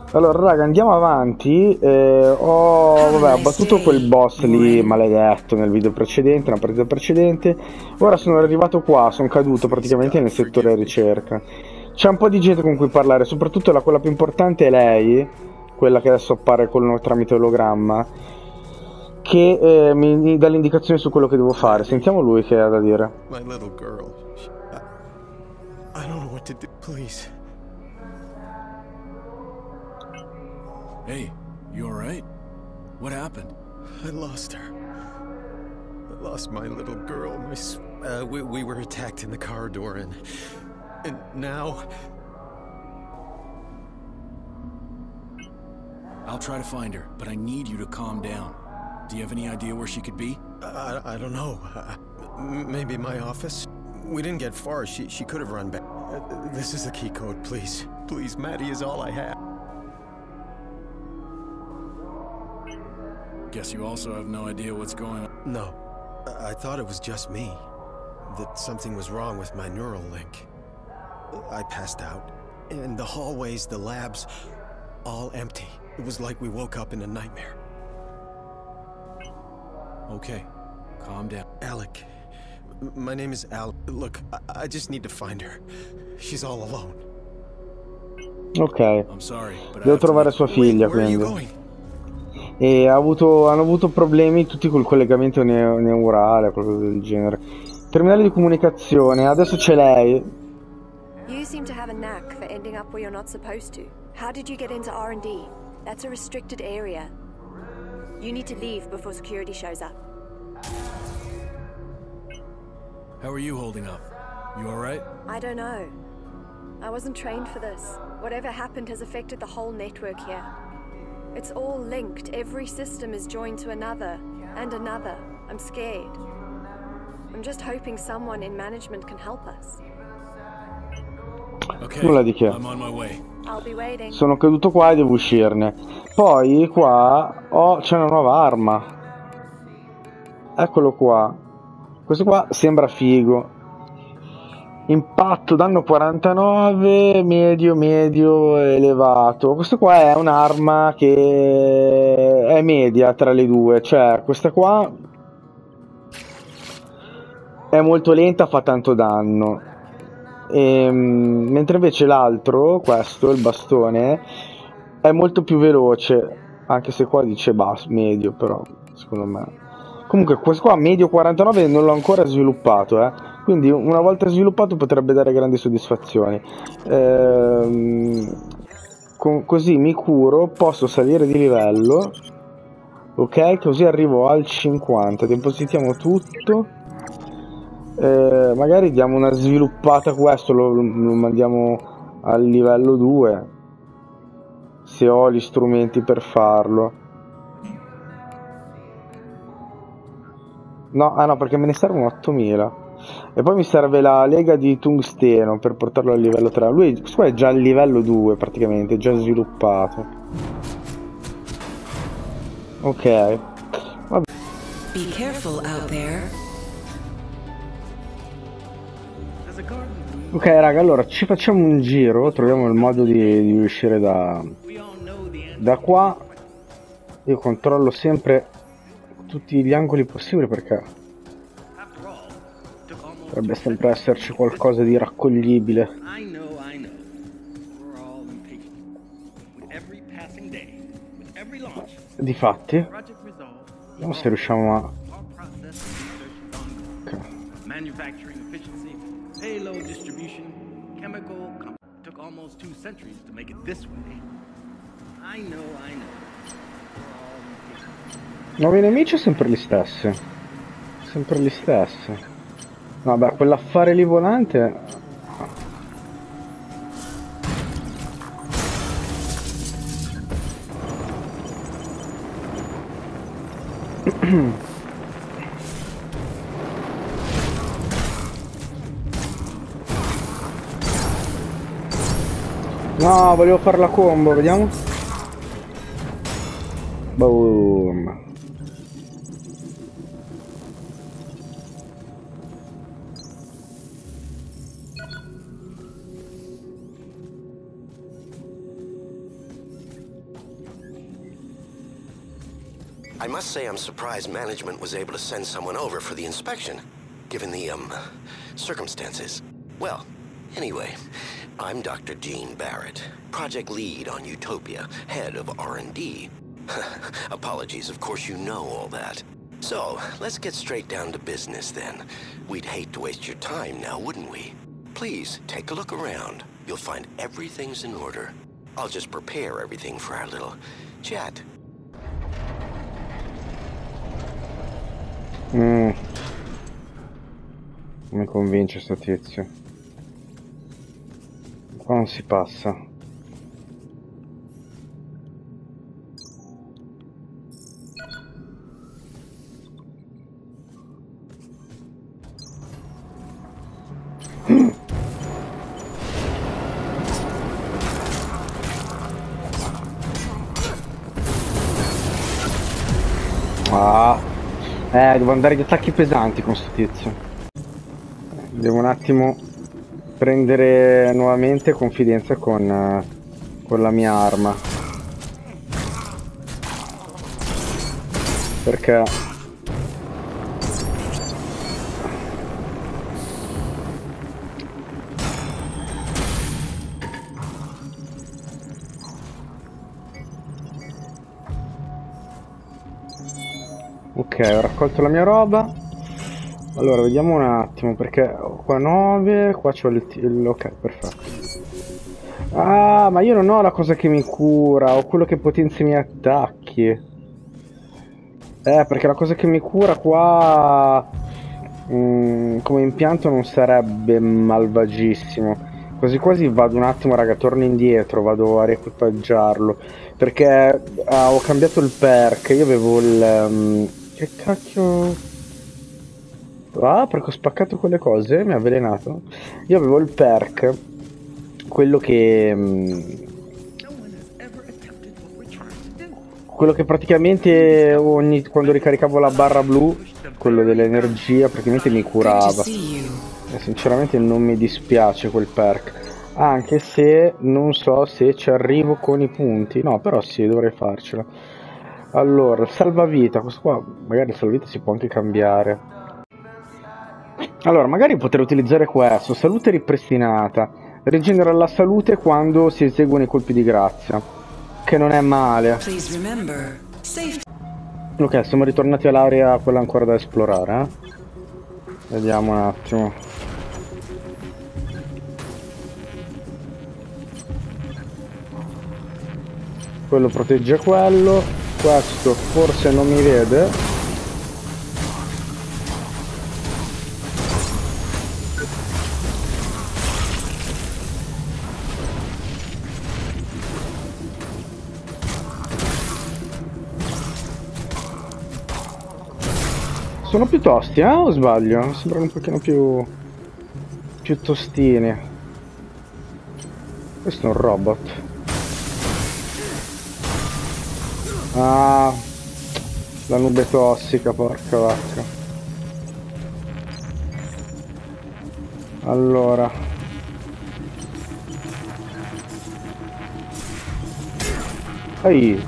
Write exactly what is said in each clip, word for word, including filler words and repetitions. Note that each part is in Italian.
Allora, raga, andiamo avanti. Eh, ho, vabbè, ho battuto quel boss lì maledetto nel video precedente, nella partita precedente. Ora sono arrivato qua, sono caduto praticamente nel settore ricerca. C'è un po' di gente con cui parlare, soprattutto la quella più importante è lei, quella che adesso appare col, tramite ologramma, che eh, mi, mi dà le indicazioni su quello che devo fare. Sentiamo lui che ha da dire. My little girl. I, I don't know what to do. Please. Hey, you alright? What happened? I lost her. I lost my little girl. My s uh, we we were attacked in the corridor, and and now. I'll try to find her, but I need you to calm down. Do you have any idea where she could be? I I don't know. Uh, maybe my office. We didn't get far. She she could have run back. Uh, this is the key code, please. Please, Maddie is all I have. Guess you also have no idea what's going on. No, I thought it was just me. That something was wrong with my neural link. I passed out. And the hallways, the labs, all empty. It was like we woke up in a nightmare. Okay, calm down. Alec. My name is Alec. Look, I, I just need to find her. She's all alone. Ok, I'm sorry, but I devo have to trovare make- sua figlia, Where are you quindi. going? E ha avuto, hanno avuto problemi tutti col collegamento neo- neurale, qualcosa del genere. Terminale di comunicazione, adesso c'è lei. You seem to have a knack for ending up where you're not supposed to. How did you get into R and D? That's a restricted area. You need to leave before security shows up. How are you holding up? You alright? I don't know. I wasn't trained for this. Whatever happened has affected the whole network here. It's all linked. Every system is joined to another, and another. I'm scared. I'm just hoping someone in management can help us. Okay, Nulla di che. I'm on my way. I'll be waiting. Sono caduto qua e devo uscirne. Poi qua ho, c'è una nuova arma. Eccolo qua. Questo qua sembra figo. Impatto, danno quarantanove, medio, medio, elevato. Questo qua è un'arma che è media tra le due. Cioè, questa qua è molto lenta, fa tanto danno. Ehm, mentre invece l'altro, questo, il bastone, è molto più veloce. Anche se qua dice basso, medio, però, secondo me. Comunque, questo qua, medio quarantanove, non l'ho ancora sviluppato, eh. Quindi una volta sviluppato potrebbe dare grandi soddisfazioni. Ehm, con- così mi curo, posso salire di livello. Ok, così arrivo al cinquanta. Depositiamo tutto. Eh, magari diamo una sviluppata a questo, lo, lo mandiamo al livello due. Se ho gli strumenti per farlo. No, ah no, perché me ne servono ottomila. E poi mi serve la lega di tungsteno per portarlo al livello tre. Lui questo qua è già al livello due praticamente, già sviluppato. Ok. Vabbè. Be careful out there. Ok raga, allora ci facciamo un giro, troviamo il modo di, di uscire da, da qua. Io controllo sempre tutti gli angoli possibili perché dovrebbe sempre esserci qualcosa di raccoglibile. Difatti, vediamo se riusciamo a... Ok. Manufacturing efficiency, payload distribution, chemical com- took almost two centuries to make it this way. I know, I know. Nuovi nemici o sempre gli stessi? Sempre gli stessi. Vabbè, quell'affare lì volante... No, volevo fare la combo, vediamo. Boom. I must say I'm surprised management was able to send someone over for the inspection, given the, um, circumstances. Well, anyway, I'm Doctor Gene Barrett, project lead on Utopia, head of R and D. Apologies, of course you know all that. So, let's get straight down to business then. We'd hate to waste your time now, wouldn't we? Please, take a look around. You'll find everything's in order. I'll just prepare everything for our little chat. Mm. Mi convince sto tizio. Qua non si passa. Ah, eh, devo andare di attacchi pesanti con sto tizio. Devo un attimo prendere nuovamente confidenza con, uh, con la mia arma. Perché... Ok, ho raccolto la mia roba. Allora, vediamo un attimo, perché qua nove, qua c'ho il, il... ok, perfetto. Ah, ma io non ho la cosa che mi cura, ho quello che potenzia i miei attacchi. Eh, perché la cosa che mi cura qua... Mm, come impianto non sarebbe malvagissimo. Quasi quasi vado un attimo, raga, torno indietro, vado a riequipaggiarlo. Perché ah, ho cambiato il perk, io avevo il... Um, che cacchio... Ah, perché ho spaccato quelle cose, mi ha avvelenato. Io avevo il perk, quello che... Um, quello che praticamente ogni, quando ricaricavo la barra blu, quello dell'energia, praticamente mi curava. E sinceramente non mi dispiace quel perk. Anche se non so se ci arrivo con i punti. No, però sì, dovrei farcela. Allora, salvavita. Questo qua, magari il salvavita si può anche cambiare. Allora, magari potrei utilizzare questo. Salute ripristinata. Rigenera la salute quando si eseguono i colpi di grazia. Che non è male. Ok, siamo ritornati all'area quella ancora da esplorare, eh? Vediamo un attimo. Quello protegge quello. Questo forse non mi vede. Sono più tosti, eh? O sbaglio? Sembrano un pochino più... più tostini. Questo è un robot. Ah, la nube tossica, porca vacca. Allora. Ehi.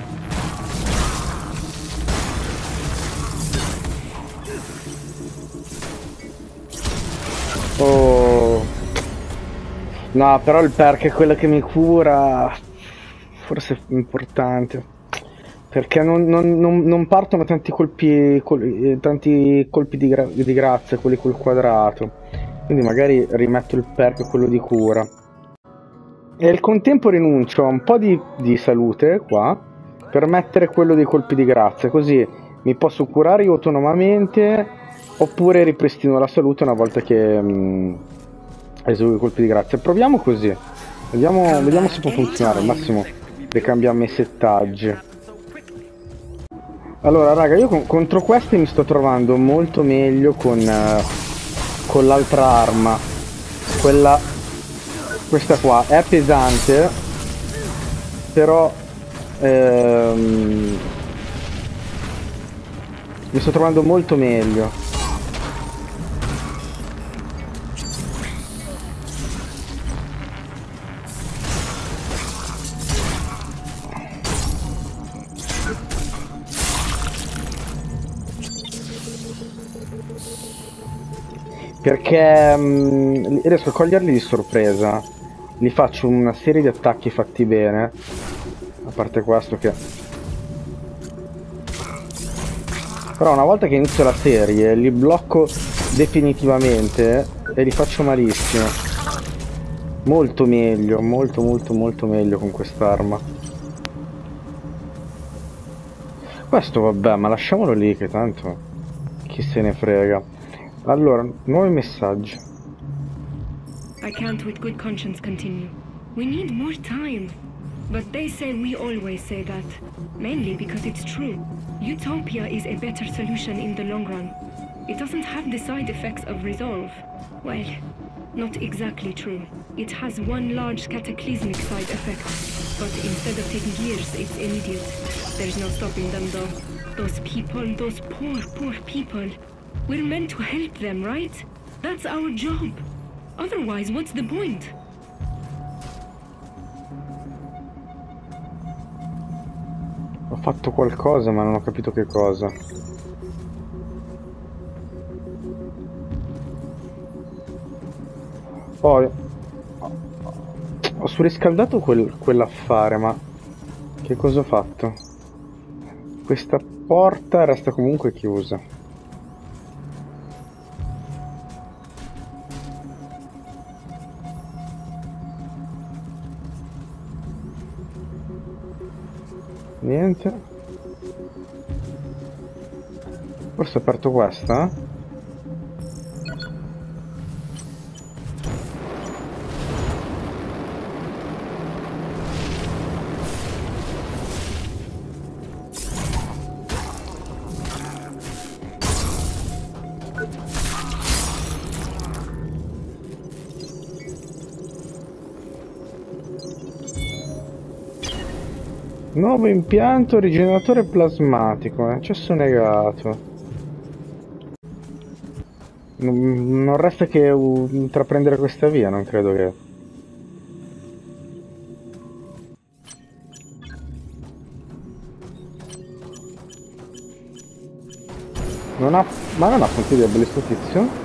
Oh. No, però il perk è quello che mi cura. Forse è importante. Perché non, non, non, non partono tanti colpi, col, tanti colpi di, gra di grazia, quelli col quadrato. Quindi magari rimetto il perk, quello di cura. E al contempo rinuncio a un po' di, di salute qua, per mettere quello dei colpi di grazia. Così mi posso curare io autonomamente, oppure ripristino la salute una volta che mh, eseguo i colpi di grazia. Proviamo così. Vediamo, vediamo se può funzionare. Al massimo ricambiamo i settaggi. Allora raga, io con, contro questi mi sto trovando molto meglio con, uh, con l'altra arma. Quella, questa qua è pesante, però ehm, mi sto trovando molto meglio. Perché mh, riesco a coglierli di sorpresa. Gli faccio una serie di attacchi fatti bene. A parte questo che... Però una volta che inizio la serie li blocco definitivamente e li faccio malissimo. Molto meglio, molto molto molto meglio con quest'arma. Questo vabbè, ma lasciamolo lì che tanto chi se ne frega. Allora, nuovi messaggi. I can't with good conscience continue. We need more time. But they say we always say that. Mainly because it's true. Utopia is a better solution in the long run. It doesn't have the side effects of Resolve. Well, not exactly true. It has one large cataclysmic side effect. But instead of taking years, it's immediate. There's no stopping them though. Those people, those poor, poor people. We're meant to help them, right? That's our job. Otherwise, what's the point? Ho fatto qualcosa ma non ho capito che cosa. Poi ho surriscaldato quel, quell'affare, ma che cosa ho fatto? Questa porta resta comunque chiusa. Niente. Forse ho aperto questa? Nuovo impianto rigeneratore plasmatico, accesso negato. Non, non resta che uh, intraprendere questa via, non credo che... Non ha... ma non ha punti deboli sto tizio?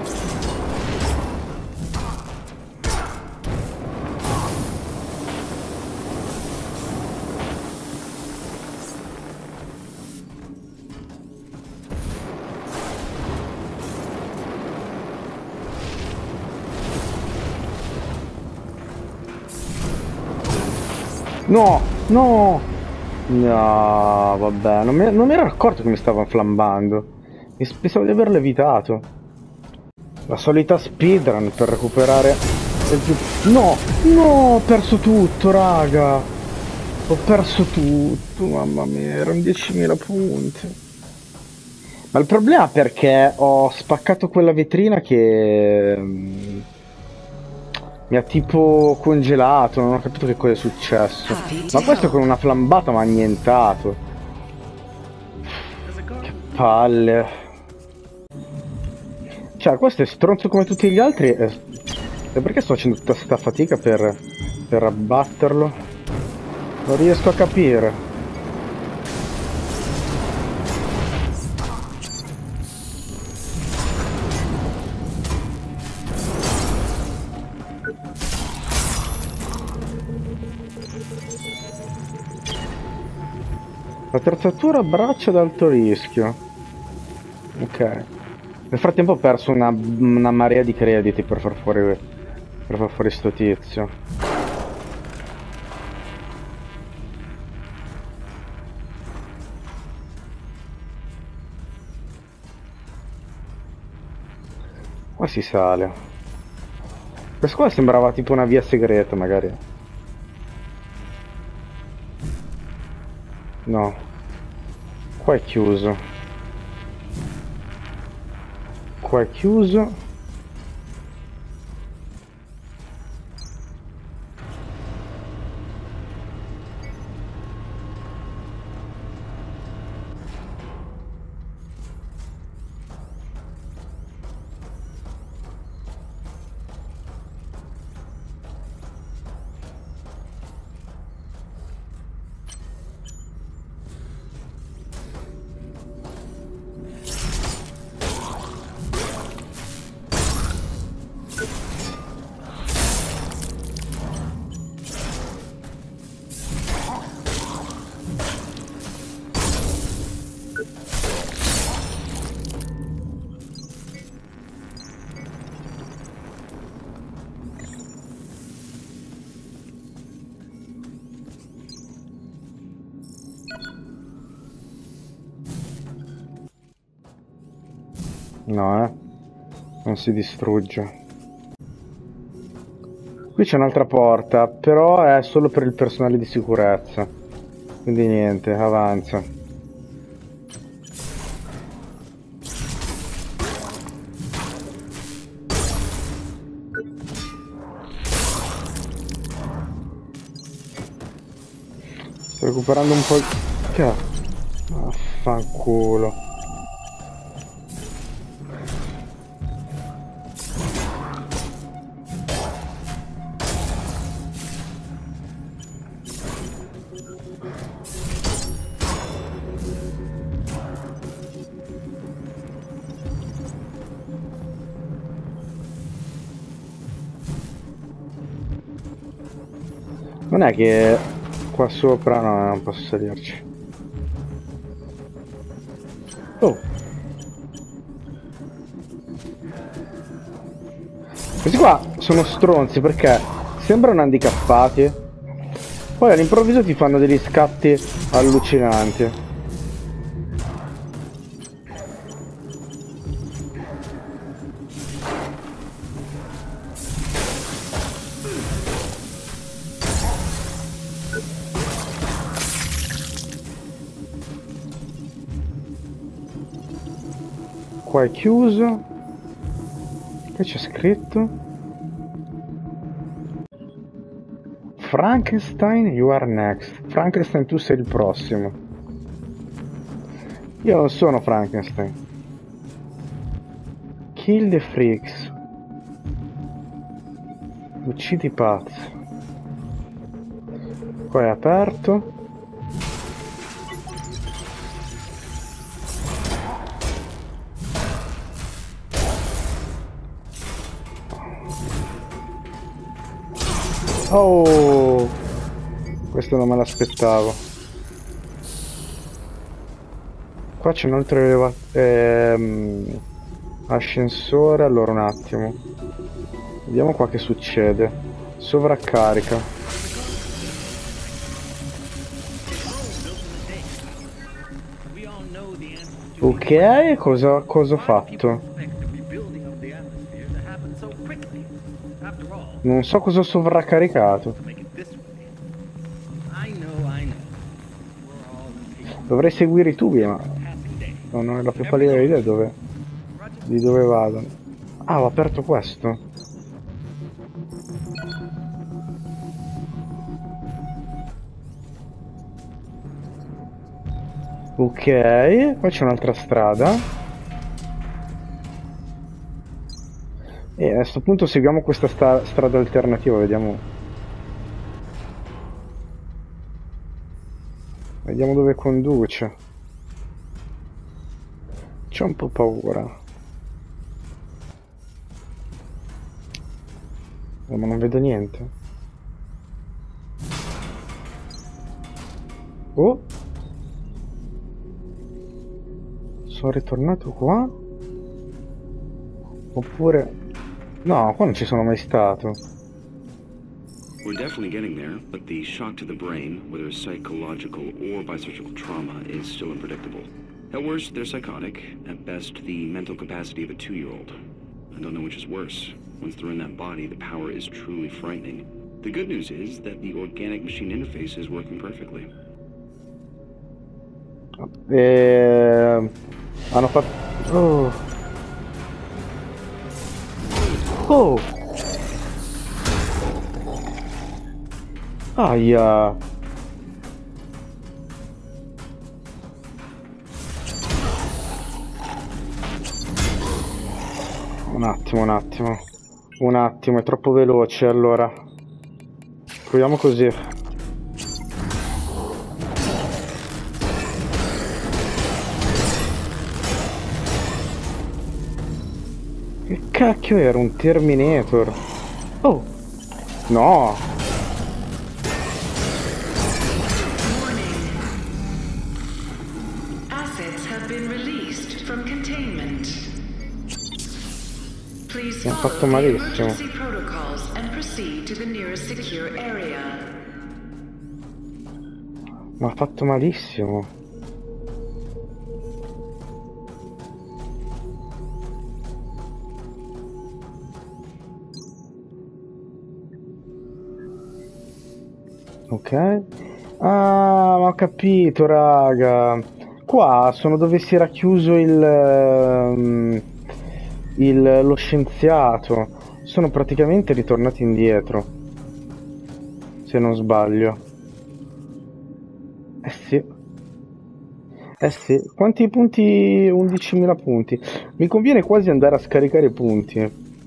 No, no, no, vabbè, non mi, non mi ero accorto che mi stava flambando. Mi pensavo di averlo evitato. La solita speedrun per recuperare il più... No, no, ho perso tutto, raga. Ho perso tutto, mamma mia, erano diecimila punti. Ma il problema è perché ho spaccato quella vetrina che... mi ha tipo congelato, non ho capito che cosa è successo. Ma questo con una flambata mi ha annientato. Che palle. Cioè, questo è stronzo come tutti gli altri. E perché sto facendo tutta sta fatica per, per abbatterlo? Non riesco a capire. Attrezzatura braccia ad alto rischio. Ok. Nel frattempo ho perso una, una marea di crediti per far fuori per far fuori sto tizio. Qua si sale. Questa qua sembrava tipo una via segreta magari. No, qua è chiuso. Qua è chiuso. No, eh. Non si distrugge. Qui c'è un'altra porta, però è solo per il personale di sicurezza. Quindi niente, avanza. Sto recuperando un po' di... Vaffanculo. Non è che qua sopra, no, non posso salirci. Oh! Questi qua sono stronzi perché sembrano handicappati, poi all'improvviso ti fanno degli scatti allucinanti. Qua è chiuso. Che c'è scritto? Frankenstein, you are next. Frankenstein, tu sei il prossimo. Io non sono Frankenstein. Kill the freaks. Uccidi i pazzi. Qua è aperto. Oh, questo non me l'aspettavo. Qua c'è un altro elevatore, ehm, ascensore. Allora un attimo, vediamo qua che succede. Sovraccarica. Ok, cosa, cosa ho fatto? Non so cosa ho sovraccaricato. Dovrei seguire i tubi, ma non ho la più pallida idea dove, di dove vado. Ah, ho aperto questo. Ok, qua c'è un'altra strada. E a questo punto seguiamo questa sta strada alternativa, vediamo. Vediamo dove conduce. C'ho un po' paura. Oh, ma non vedo niente. Oh! Sono ritornato qua? Oppure... No, qua non ci sono mai stato. We're definitely getting there, but the shock to the brain, whether psychological or by surgical trauma, is still unpredictable. At worst, they're psychotic. At best, the mental capacity of a two-year-old. I don't know which is worse. Once they're in that body, the power is truly frightening. The good news is that the organic-machine interface is working perfectly. Eh, hanno fatto... Oh. Oh! Aia! Un attimo, un attimo. Un attimo, è troppo veloce, allora. Proviamo così. Che cacchio era? Un Terminator? Oh! No! Assets have been released from containment. Please Mi ha fatto follow the malissimo. emergency protocols and proceed to the nearest secure area. Mi ha fatto malissimo. Ok. Ah, ho capito, raga. Qua sono dove si era chiuso il, um, il lo scienziato. Sono praticamente ritornati indietro, se non sbaglio. Eh sì. Eh sì. Quanti punti? undicimila punti. Mi conviene quasi andare a scaricare i punti.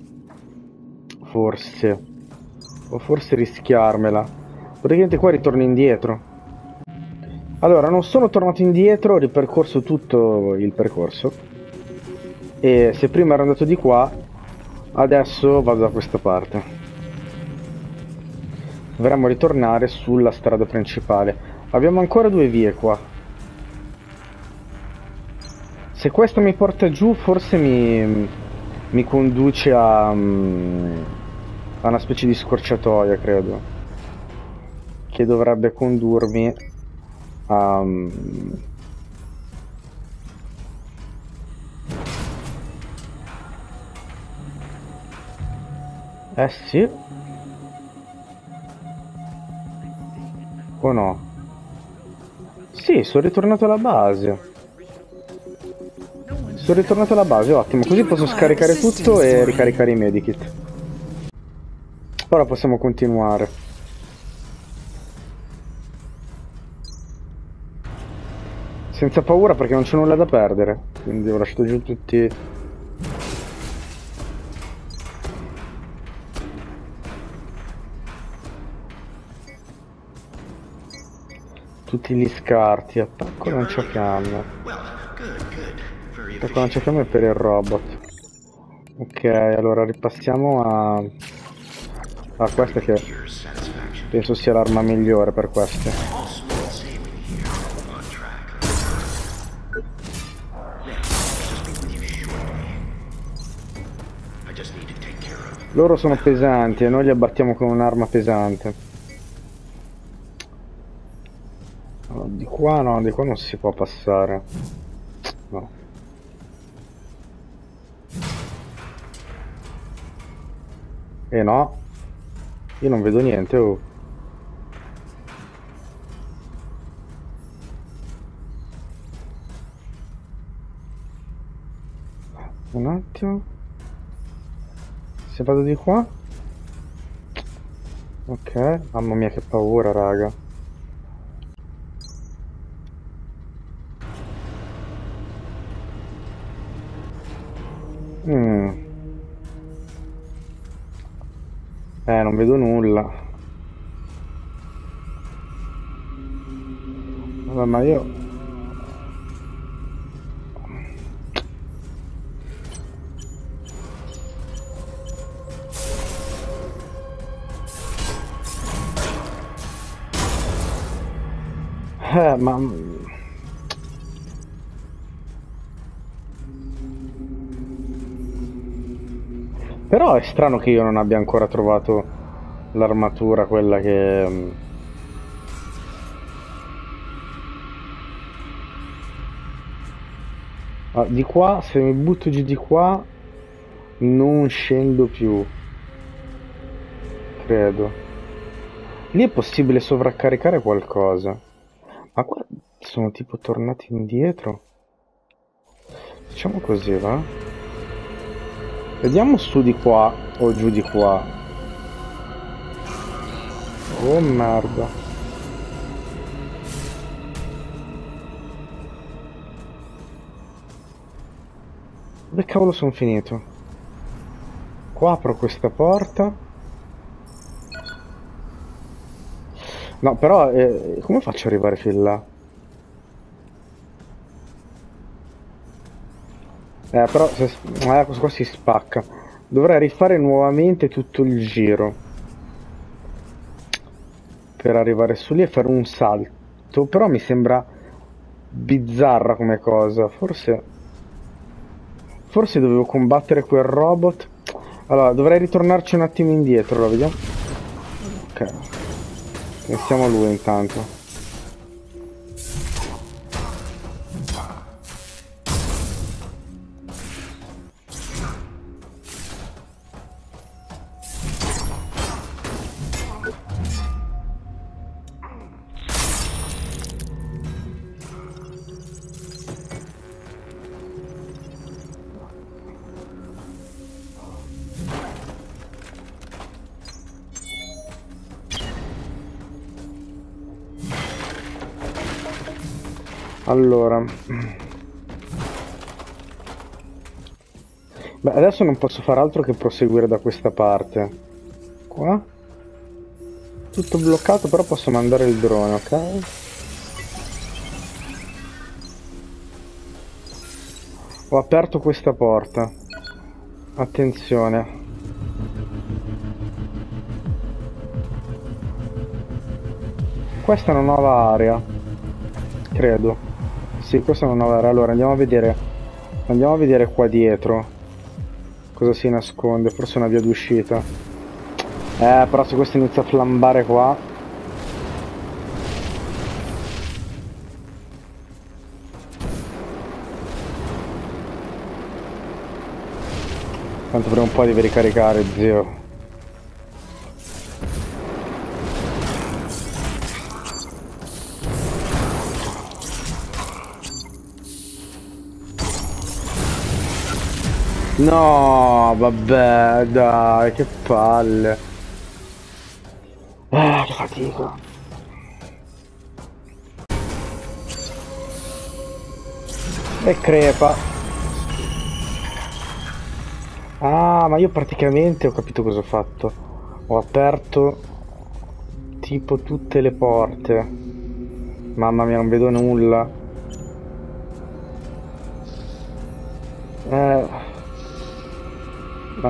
Forse. O forse rischiarmela. Praticamente qua ritorno indietro. Allora, non sono tornato indietro, ho ripercorso tutto il percorso. E se prima ero andato di qua, adesso vado da questa parte. Dovremmo ritornare sulla strada principale. Abbiamo ancora due vie qua. Se questa mi porta giù, forse mi, mi conduce a, a una specie di scorciatoia, credo. Che dovrebbe condurmi a... Eh sì. O no? Sì, sono ritornato alla base. Sono ritornato alla base, ottimo. Così posso scaricare tutto e ricaricare i medikit. Ora possiamo continuare. Senza paura perché non c'è nulla da perdere. Quindi ho lasciato giù tutti... Tutti gli scarti. Attacco lanciafiamme. Attacco lanciafiamme per il robot. Ok, allora ripassiamo a... a questa che penso sia l'arma migliore per queste. Loro sono pesanti e noi li abbattiamo con un'arma pesante. Allora, di qua no, di qua non si può passare. No. E no. Io non vedo niente, oh. Un attimo. Se vado di qua. Ok, mamma mia che paura, raga. Mm. Eh, non vedo nulla. Vabbè, ma io... Eh, ma... Però è strano che io non abbia ancora trovato l'armatura, quella che... Ah, di qua, se mi butto giù di qua, non scendo più. Credo. Lì è possibile sovraccaricare qualcosa. Ma qua sono tipo tornati indietro. Facciamo così, va? Vediamo su di qua o giù di qua. Oh merda. Dove cavolo sono finito? Qua apro questa porta. No, però, eh, come faccio ad arrivare fin là? Eh, però, se, eh, questo qua si spacca. Dovrei rifare nuovamente tutto il giro. Per arrivare su lì e fare un salto. Però mi sembra bizzarra come cosa. Forse... Forse dovevo combattere quel robot. Allora, dovrei ritornarci un attimo indietro, lo vediamo. Ok. Pensiamo a lui intanto. Allora. Beh, adesso non posso fare altro che proseguire da questa parte. Qua. Tutto bloccato, però posso mandare il drone, ok? Ho aperto questa porta. Attenzione. Questa è una nuova area. Credo. Sì, questa è una nuova area. Allora andiamo a vedere. Andiamo a vedere qua dietro. Cosa si nasconde? Forse una via d'uscita. Eh, però se questo inizia a flambare qua. Tanto prima o poi devi ricaricare, zio. No, vabbè, dai, che palle. Eh, che fatica. E crepa. Ah, ma io praticamente ho capito cosa ho fatto. Ho aperto tipo tutte le porte. Mamma mia, non vedo nulla. Eh... Ma...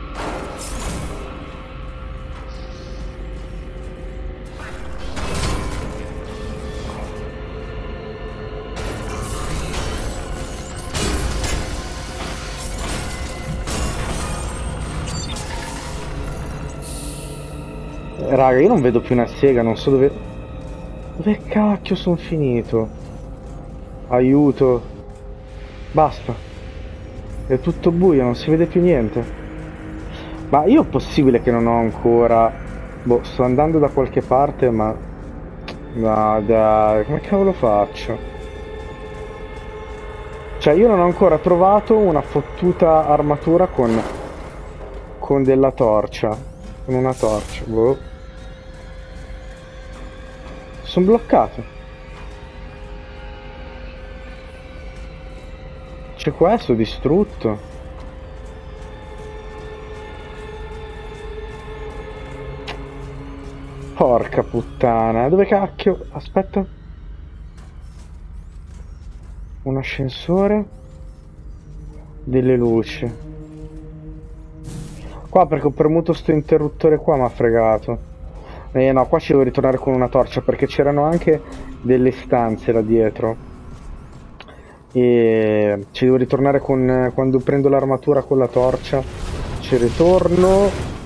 Raga, io non vedo più una sega, non so dove... Dove cacchio sono finito? Aiuto. Basta. È tutto buio, non si vede più niente. Ma io è possibile che non ho ancora... Boh, sto andando da qualche parte, ma... No, dai, come cavolo faccio? Cioè, io non ho ancora trovato una fottuta armatura con... Con della torcia. Con una torcia, boh. Sono bloccato. C'è questo distrutto. Porca puttana, dove cacchio? Aspetta. Un ascensore. Delle luci. Qua perché ho premuto sto interruttore qua mi ha fregato. Eh no, qua ci devo ritornare con una torcia perché c'erano anche delle stanze là dietro. E ci devo ritornare con quando prendo l'armatura con la torcia. Ci ritorno.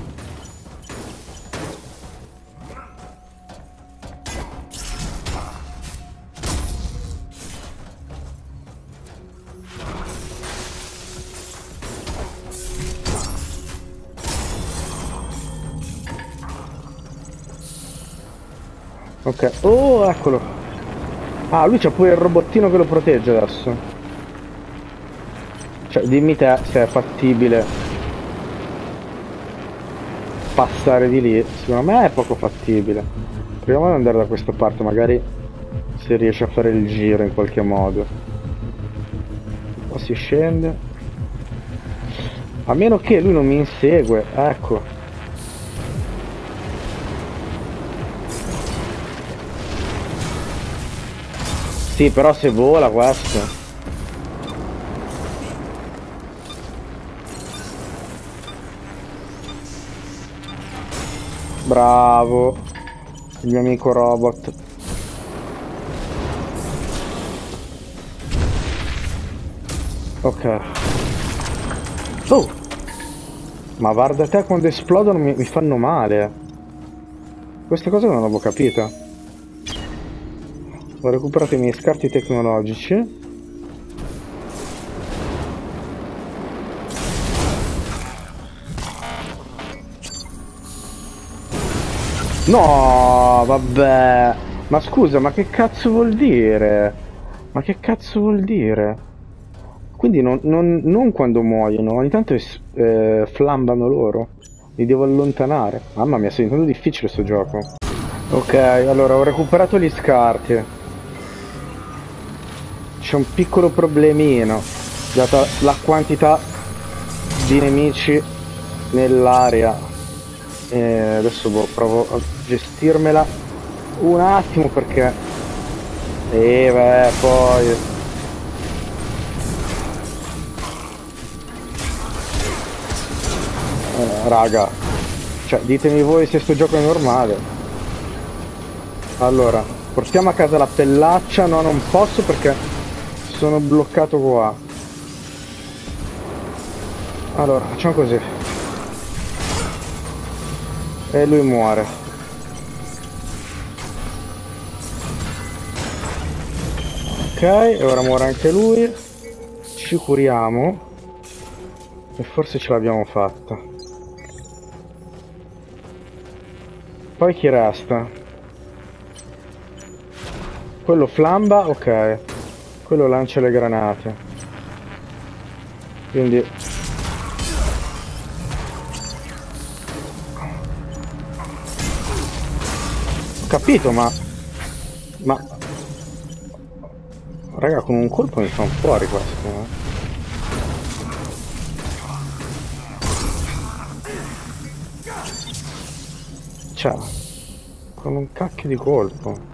Ok, oh eccolo. Ah, lui c'ha pure il robottino che lo protegge adesso. Cioè, dimmi te se è fattibile passare di lì. Secondo me è poco fattibile. Proviamo ad andare da questa parte, magari si riesce a fare il giro in qualche modo. Qua si scende. A meno che lui non mi insegue, ecco. Sì, però se vola questo. Bravo. Il mio amico robot. Ok. Oh! Ma guarda te, quando esplodono mi, mi fanno male. Queste cose non l'avevo capita. Ho recuperato i miei scarti tecnologici. No, vabbè. Ma scusa, ma che cazzo vuol dire? Ma che cazzo vuol dire? Quindi non, non, non quando muoiono, ogni tanto eh, flambano loro. Li devo allontanare. Mamma mia, sta diventando difficile sto gioco. Ok, allora ho recuperato gli scarti. c'è un piccolo problemino, data la quantità di nemici nell'area. E adesso boh, provo a gestirmela un attimo perché... E beh, poi... Eh, raga, cioè ditemi voi se sto gioco è normale. Allora, portiamo a casa la pellaccia. No, non posso perché sono bloccato qua. Allora, facciamo così. E lui muore. Ok, e ora muore anche lui. Ci curiamo. E forse ce l'abbiamo fatta. Poi chi resta? Quello flamba, ok. Quello lancia le granate. Quindi... Ho capito, ma... Ma... Raga, con un colpo mi fanno fuori questo, eh. Cioè, con un cacchio di colpo.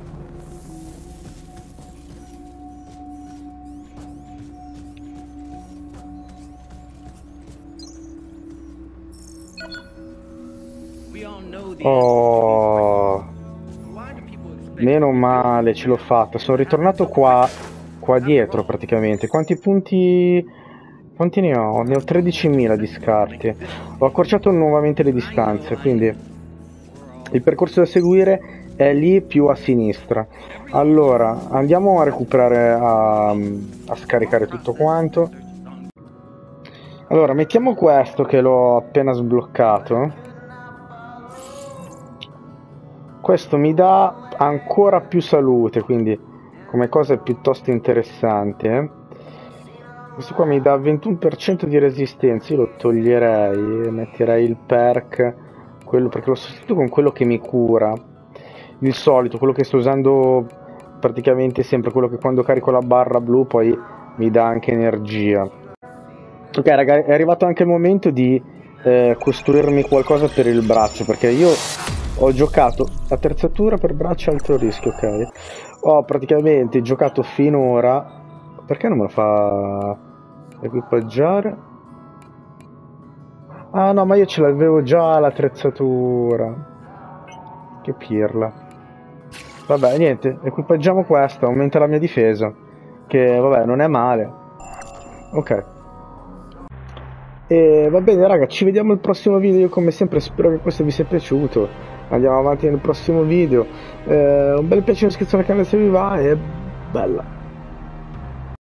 Oh, meno male, ce l'ho fatta. Sono ritornato qua, qua dietro praticamente. Quanti punti, quanti ne ho? Ne ho tredicimila di scarti. Ho accorciato nuovamente le distanze, quindi il percorso da seguire è lì più a sinistra. Allora, andiamo a recuperare, a, a scaricare tutto quanto. Allora, mettiamo questo che l'ho appena sbloccato. Questo mi dà ancora più salute, quindi come cosa è piuttosto interessante. Eh? Questo qua mi dà ventuno per cento di resistenza, io lo toglierei, metterei il perk, quello, perché lo sostituisco con quello che mi cura. Il solito, quello che sto usando praticamente sempre, quello che quando carico la barra blu poi mi dà anche energia. Ok ragazzi, è arrivato anche il momento di eh, costruirmi qualcosa per il braccio, perché io... Ho giocato attrezzatura per braccia alto rischio, ok. Ho praticamente giocato finora. Perché non me lo fa equipaggiare? Ah no, ma io ce l'avevo già l'attrezzatura. Che pirla. Vabbè, niente, equipaggiamo questa, aumenta la mia difesa. Che vabbè, non è male. Ok. E va bene raga, ci vediamo al prossimo video. Io come sempre spero che questo vi sia piaciuto. Andiamo avanti nel prossimo video. Eh, un bel piacere, iscrizione al canale se vi va e bella.